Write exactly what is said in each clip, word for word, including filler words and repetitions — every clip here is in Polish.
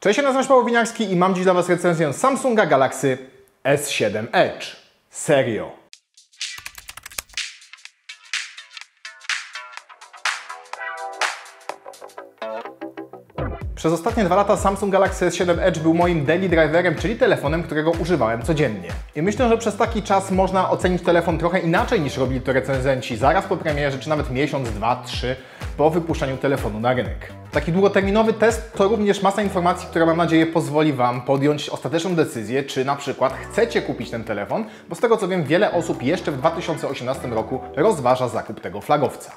Cześć, ja nazywam się Paweł Winiarski i mam dziś dla Was recenzję Samsunga Galaxy S siedem Edge. Serio. Przez ostatnie dwa lata Samsung Galaxy S siedem Edge był moim daily driverem, czyli telefonem, którego używałem codziennie. I myślę, że przez taki czas można ocenić telefon trochę inaczej niż robili to recenzenci zaraz po premierze, czy nawet miesiąc, dwa, trzy po wypuszczeniu telefonu na rynek. Taki długoterminowy test to również masa informacji, która mam nadzieję pozwoli Wam podjąć ostateczną decyzję, czy na przykład chcecie kupić ten telefon, bo z tego co wiem, wiele osób jeszcze w dwa tysiące osiemnastym roku rozważa zakup tego flagowca.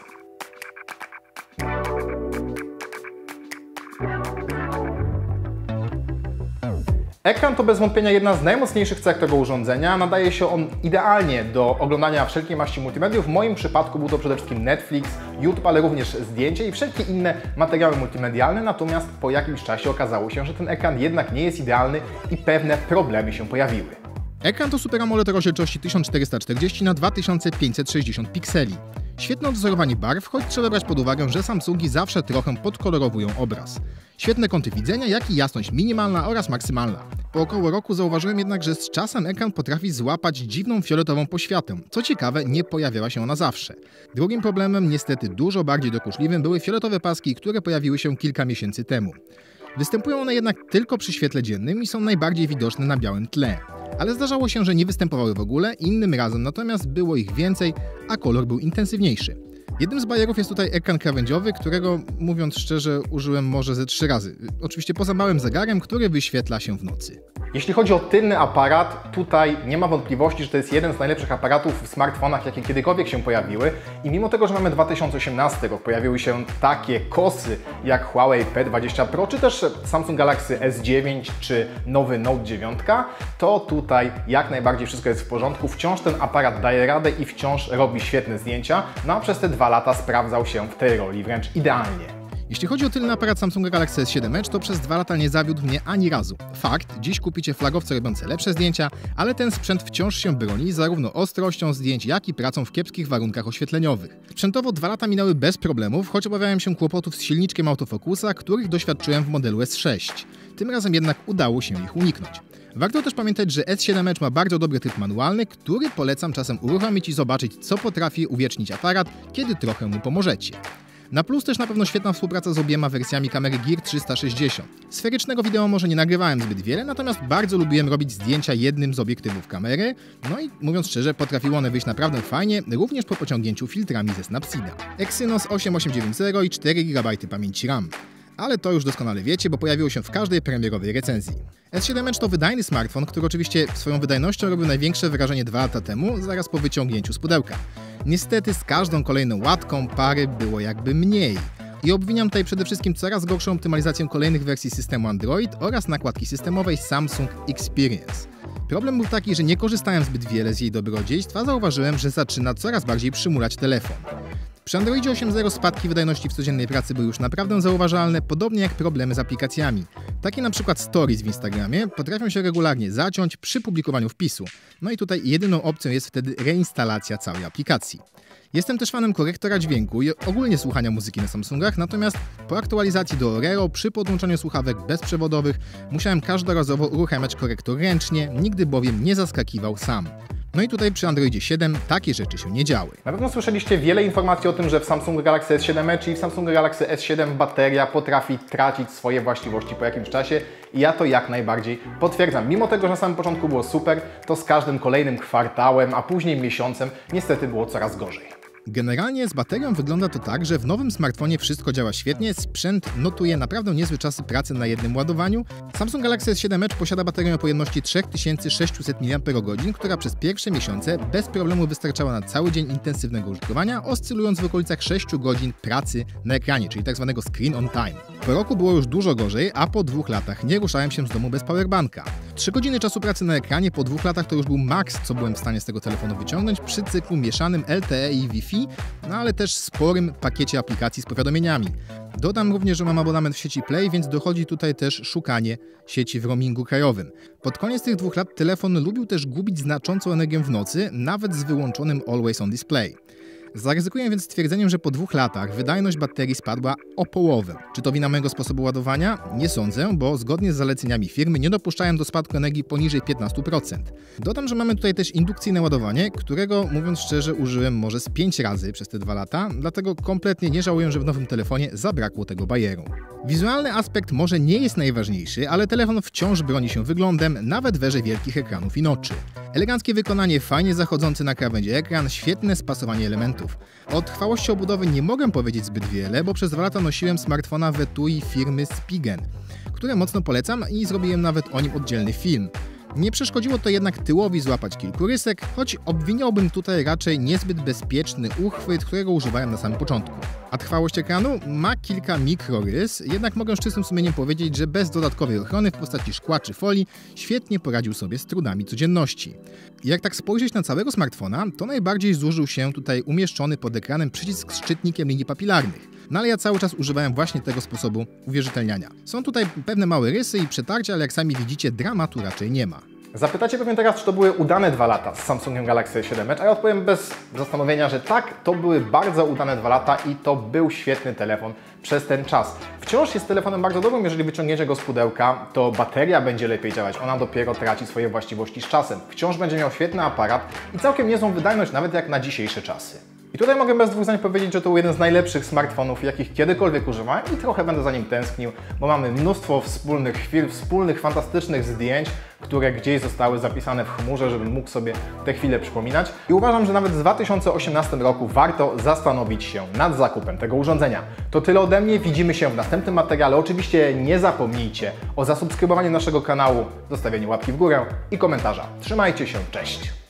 Ekran to bez wątpienia jedna z najmocniejszych cech tego urządzenia. Nadaje się on idealnie do oglądania wszelkiej maści multimediów. W moim przypadku był to przede wszystkim Netflix, YouTube, ale również zdjęcie i wszelkie inne materiały multimedialne. Natomiast po jakimś czasie okazało się, że ten ekran jednak nie jest idealny i pewne problemy się pojawiły. Ekran to Super AMOLED o rozdzielczości tysiąc czterysta czterdzieści na dwa tysiące pięćset sześćdziesiąt pikseli. Świetne odwzorowanie barw, choć trzeba brać pod uwagę, że Samsungi zawsze trochę podkolorowują obraz. Świetne kąty widzenia, jak i jasność minimalna oraz maksymalna. Po około roku zauważyłem jednak, że z czasem ekran potrafi złapać dziwną fioletową poświatę. Co ciekawe, nie pojawiała się ona zawsze. Drugim problemem, niestety dużo bardziej dokuczliwym, były fioletowe paski, które pojawiły się kilka miesięcy temu. Występują one jednak tylko przy świetle dziennym i są najbardziej widoczne na białym tle. Ale zdarzało się, że nie występowały w ogóle, innym razem natomiast było ich więcej, a kolor był intensywniejszy. Jednym z bajerów jest tutaj ekran krawędziowy, którego, mówiąc szczerze, użyłem może ze trzy razy. Oczywiście poza małym zegarem, który wyświetla się w nocy. Jeśli chodzi o tylny aparat, tutaj nie ma wątpliwości, że to jest jeden z najlepszych aparatów w smartfonach, jakie kiedykolwiek się pojawiły. I mimo tego, że mamy dwa tysiące osiemnasty rok, pojawiły się takie kosy jak Huawei P dwadzieścia Pro, czy też Samsung Galaxy S dziewięć, czy nowy Note dziewięć, to tutaj jak najbardziej wszystko jest w porządku. Wciąż ten aparat daje radę i wciąż robi świetne zdjęcia, no a przez te dwa lata sprawdzał się w tej roli wręcz idealnie. Jeśli chodzi o tylny aparat Samsunga Galaxy S siedem Edge, to przez dwa lata nie zawiódł mnie ani razu. Fakt, dziś kupicie flagowce robiące lepsze zdjęcia, ale ten sprzęt wciąż się broni zarówno ostrością zdjęć, jak i pracą w kiepskich warunkach oświetleniowych. Sprzętowo dwa lata minęły bez problemów, choć obawiałem się kłopotów z silniczkiem autofokusa, których doświadczyłem w modelu S sześć. Tym razem jednak udało się ich uniknąć. Warto też pamiętać, że S siedem Edge ma bardzo dobry tryb manualny, który polecam czasem uruchomić i zobaczyć, co potrafi uwiecznić aparat, kiedy trochę mu pomożecie. Na plus też na pewno świetna współpraca z obiema wersjami kamery Gear trzysta sześćdziesiąt. Sferycznego wideo może nie nagrywałem zbyt wiele, natomiast bardzo lubiłem robić zdjęcia jednym z obiektywów kamery, no i mówiąc szczerze, potrafiły one wyjść naprawdę fajnie, również po pociągnięciu filtrami ze Snapseeda. Exynos osiem osiem dziewięć zero i cztery gigabajty pamięci RAM. Ale to już doskonale wiecie, bo pojawiło się w każdej premierowej recenzji. S siedem Edge to wydajny smartfon, który oczywiście swoją wydajnością robił największe wrażenie dwa lata temu, zaraz po wyciągnięciu z pudełka. Niestety z każdą kolejną łatką pary było jakby mniej. I obwiniam tutaj przede wszystkim coraz gorszą optymalizację kolejnych wersji systemu Android oraz nakładki systemowej Samsung Experience. Problem był taki, że nie korzystałem zbyt wiele z jej dobrodziejstw, a zauważyłem, że zaczyna coraz bardziej przymulać telefon. Przy Androidzie osiem zero spadki wydajności w codziennej pracy były już naprawdę zauważalne, podobnie jak problemy z aplikacjami. Takie na przykład Stories w Instagramie potrafią się regularnie zaciąć przy publikowaniu wpisu. No i tutaj jedyną opcją jest wtedy reinstalacja całej aplikacji. Jestem też fanem korektora dźwięku i ogólnie słuchania muzyki na Samsungach, natomiast po aktualizacji do Oreo przy podłączaniu słuchawek bezprzewodowych musiałem każdorazowo uruchamiać korektor ręcznie, nigdy bowiem nie zaskakiwał sam. No i tutaj przy Androidzie siedem takie rzeczy się nie działy. Na pewno słyszeliście wiele informacji o tym, że w Samsung Galaxy S siedem Edge i w Samsung Galaxy S siedem bateria potrafi tracić swoje właściwości po jakimś czasie i ja to jak najbardziej potwierdzam. Mimo tego, że na samym początku było super, to z każdym kolejnym kwartałem, a później miesiącem niestety było coraz gorzej. Generalnie z baterią wygląda to tak, że w nowym smartfonie wszystko działa świetnie, sprzęt notuje naprawdę niezłe czasy pracy na jednym ładowaniu. Samsung Galaxy S siedem Edge posiada baterię o pojemności trzy tysiące sześćset miliamperogodzin, która przez pierwsze miesiące bez problemu wystarczała na cały dzień intensywnego użytkowania, oscylując w okolicach sześciu godzin pracy na ekranie, czyli tak zwanego screen on time. Po roku było już dużo gorzej, a po dwóch latach nie ruszałem się z domu bez powerbanka. trzy godziny czasu pracy na ekranie po dwóch latach to już był maks, co byłem w stanie z tego telefonu wyciągnąć przy cyklu mieszanym L T E i Wi-Fi, no ale też sporym pakiecie aplikacji z powiadomieniami. Dodam również, że mam abonament w sieci Play, więc dochodzi tutaj też szukanie sieci w roamingu krajowym. Pod koniec tych dwóch lat telefon lubił też gubić znaczącą energię w nocy, nawet z wyłączonym Always On Display. Zaryzykuję więc stwierdzeniem, że po dwóch latach wydajność baterii spadła o połowę. Czy to wina mojego sposobu ładowania? Nie sądzę, bo zgodnie z zaleceniami firmy nie dopuszczałem do spadku energii poniżej piętnastu procent. Dodam, że mamy tutaj też indukcyjne ładowanie, którego, mówiąc szczerze, użyłem może z pięć razy przez te dwa lata, dlatego kompletnie nie żałuję, że w nowym telefonie zabrakło tego bajeru. Wizualny aspekt może nie jest najważniejszy, ale telefon wciąż broni się wyglądem, nawet w erze wielkich ekranów i noczy. Eleganckie wykonanie, fajnie zachodzący na krawędzi ekran, świetne spasowanie elementów. O trwałości obudowy nie mogę powiedzieć zbyt wiele, bo przez dwa lata nosiłem smartfona w etui firmy Spigen, które mocno polecam i zrobiłem nawet o nim oddzielny film. Nie przeszkodziło to jednak tyłowi złapać kilku rysek, choć obwiniałbym tutaj raczej niezbyt bezpieczny uchwyt, którego używałem na samym początku. A trwałość ekranu ma kilka mikrorys, jednak mogę z czystym sumieniem powiedzieć, że bez dodatkowej ochrony w postaci szkła czy folii świetnie poradził sobie z trudami codzienności. Jak tak spojrzeć na całego smartfona, to najbardziej zużył się tutaj umieszczony pod ekranem przycisk z szczytnikiem linii papilarnych. No ale ja cały czas używałem właśnie tego sposobu uwierzytelniania. Są tutaj pewne małe rysy i przetarcia, ale jak sami widzicie, dramatu raczej nie ma. Zapytacie pewnie teraz, czy to były udane dwa lata z Samsungiem Galaxy S siedem Edge, a ja odpowiem bez zastanowienia, że tak, to były bardzo udane dwa lata i to był świetny telefon przez ten czas. Wciąż jest telefonem bardzo dobrym, jeżeli wyciągniecie go z pudełka, to bateria będzie lepiej działać, ona dopiero traci swoje właściwości z czasem. Wciąż będzie miał świetny aparat i całkiem niezłą wydajność, nawet jak na dzisiejsze czasy. I tutaj mogę bez dwóch zdań powiedzieć, że to był jeden z najlepszych smartfonów, jakich kiedykolwiek używałem i trochę będę za nim tęsknił, bo mamy mnóstwo wspólnych chwil, wspólnych, fantastycznych zdjęć, które gdzieś zostały zapisane w chmurze, żebym mógł sobie te chwile przypominać. I uważam, że nawet w dwa tysiące osiemnastym roku warto zastanowić się nad zakupem tego urządzenia. To tyle ode mnie, widzimy się w następnym materiale. Oczywiście nie zapomnijcie o zasubskrybowaniu naszego kanału, zostawieniu łapki w górę i komentarza. Trzymajcie się, cześć!